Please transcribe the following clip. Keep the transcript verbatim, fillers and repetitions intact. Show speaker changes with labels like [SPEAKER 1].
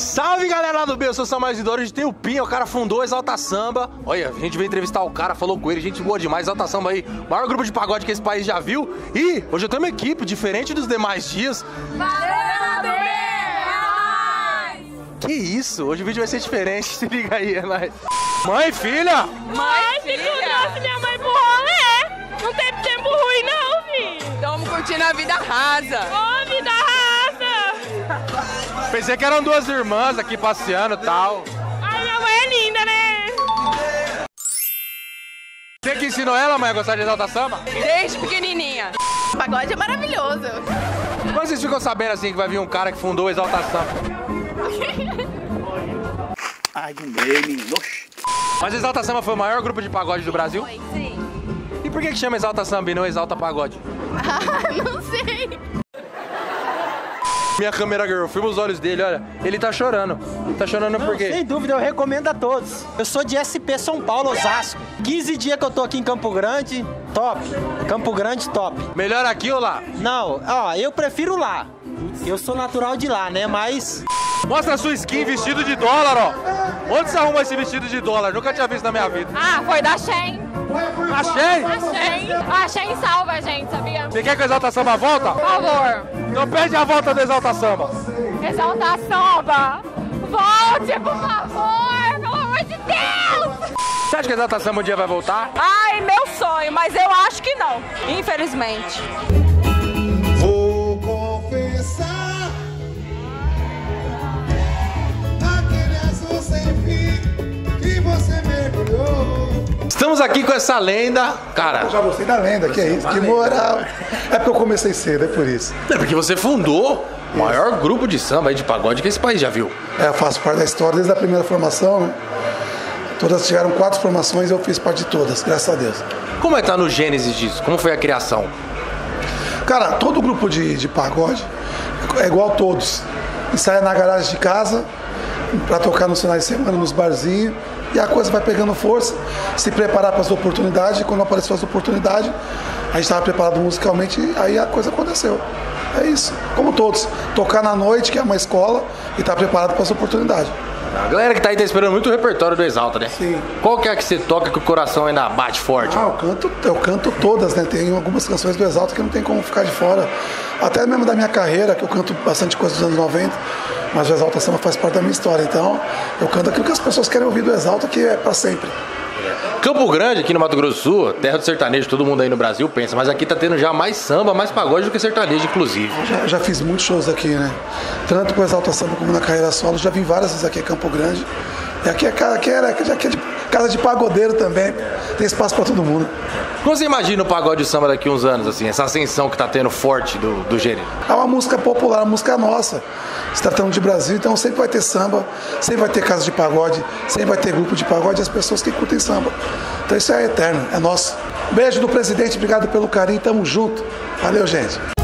[SPEAKER 1] Salve galera lá do B, eu sou o Samuel Isidoro, a gente tem o Pinha, o cara fundou o Exalta Samba. Olha, a gente veio entrevistar o cara, falou com ele, gente boa demais, Exalta Samba aí, maior grupo de pagode que esse país já viu. E hoje eu tenho uma equipe diferente dos demais dias.
[SPEAKER 2] Valeu, bebê!
[SPEAKER 1] Que isso, hoje o vídeo vai ser diferente, se liga aí, é nóis. Mãe e filha!
[SPEAKER 2] Mãe, filho, trouxe minha mãe pro rolê. Não tem tempo ruim não, filho.
[SPEAKER 3] Estamos curtindo a vida rasa.
[SPEAKER 2] Ô, vida rasa!
[SPEAKER 1] Pensei que eram duas irmãs aqui passeando e tal.
[SPEAKER 2] Ai, minha mãe é linda, né?
[SPEAKER 1] Você que ensinou ela, mãe, a gostar de Exalta Samba?
[SPEAKER 3] Desde pequenininha.
[SPEAKER 4] O pagode é maravilhoso.
[SPEAKER 1] Quando vocês ficam sabendo assim que vai vir um cara que fundou o Exalta Samba?
[SPEAKER 5] Ai, não dei, menino.
[SPEAKER 1] Mas o Exalta Samba foi o maior grupo de pagode do Brasil?
[SPEAKER 4] Foi, sim.
[SPEAKER 1] E por que que chama Exalta Samba e não Exalta Pagode?
[SPEAKER 4] Ah, não sei.
[SPEAKER 1] Minha câmera girl, filma os olhos dele, olha. Ele tá chorando. Tá chorando por quê?
[SPEAKER 6] Sem dúvida, eu recomendo a todos. Eu sou de S P São Paulo, Osasco. quinze dias que eu tô aqui em Campo Grande, top. Campo Grande, top.
[SPEAKER 1] Melhor aqui ou lá?
[SPEAKER 6] Não, ó, eu prefiro lá. Eu sou natural de lá, né? Mas...
[SPEAKER 1] Mostra a sua skin vestido de dólar, ó. Onde você arruma esse vestido de dólar? Nunca tinha visto na minha vida.
[SPEAKER 2] Ah, foi da Shein.
[SPEAKER 1] Achei!
[SPEAKER 2] Achei. A Shein salva a gente, sabia?
[SPEAKER 1] Você quer que o Exalta Samba volta?
[SPEAKER 2] Por favor.
[SPEAKER 1] Então pede a volta do Exalta Samba.
[SPEAKER 2] Exalta Samba. Volte, por favor. Pelo amor de Deus.
[SPEAKER 1] Você acha que o Exalta Samba um dia vai voltar?
[SPEAKER 3] Ai, meu sonho, mas eu acho que não. Infelizmente.
[SPEAKER 7] Vou confessar aquele azul sem fim que você mergulhou.
[SPEAKER 1] Estamos aqui com essa lenda, cara.
[SPEAKER 7] Eu já gostei da lenda, que é isso, que moral. É porque eu comecei cedo, é por isso.
[SPEAKER 1] É porque você fundou o maior grupo de samba aí de pagode que esse país já viu.
[SPEAKER 7] É, eu faço parte da história desde a primeira formação, né? Todas tiveram quatro formações e eu fiz parte de todas, graças a Deus.
[SPEAKER 1] Como é que tá no gênesis disso? Como foi a criação?
[SPEAKER 7] Cara, todo grupo de, de pagode é igual a todos. Ensaia na garagem de casa, pra tocar nos finais de semana, nos barzinhos. E a coisa vai pegando força, se preparar para as oportunidades. E quando apareceu as oportunidades, a gente estava preparado musicalmente e aí a coisa aconteceu. É isso, como todos. Tocar na noite, que é uma escola, e estar preparado para as oportunidades.
[SPEAKER 1] A galera que tá aí tá esperando muito o repertório do Exalta, né?
[SPEAKER 7] Sim.
[SPEAKER 1] Qual que é que você toca que o coração ainda bate forte?
[SPEAKER 7] Ah, eu canto, eu canto todas, né? Tem algumas canções do Exalta que não tem como ficar de fora. Até mesmo da minha carreira, que eu canto bastante coisa dos anos noventa, mas o Exalta Samba faz parte da minha história. Então, eu canto aquilo que as pessoas querem ouvir do Exalta, que é pra sempre.
[SPEAKER 1] Campo Grande, aqui no Mato Grosso do Sul, terra do sertanejo, todo mundo aí no Brasil pensa, mas aqui tá tendo já mais samba, mais pagode do que sertanejo, inclusive.
[SPEAKER 7] Já, já fiz muitos shows aqui, né? Tanto com o Exalta Samba como na carreira solo, já vim várias vezes aqui em Campo Grande. E aqui é, aqui é, aqui é de casa de pagodeiro também, tem espaço pra todo mundo.
[SPEAKER 1] Como você imagina o pagode e o samba daqui uns anos, assim, essa ascensão que tá tendo forte do, do gênero?
[SPEAKER 7] É uma música popular, uma música nossa. Se tratando de Brasil, então sempre vai ter samba, sempre vai ter casa de pagode, sempre vai ter grupo de pagode e as pessoas que curtem samba. Então isso é eterno, é nosso. Beijo do presidente, obrigado pelo carinho, tamo junto. Valeu, gente.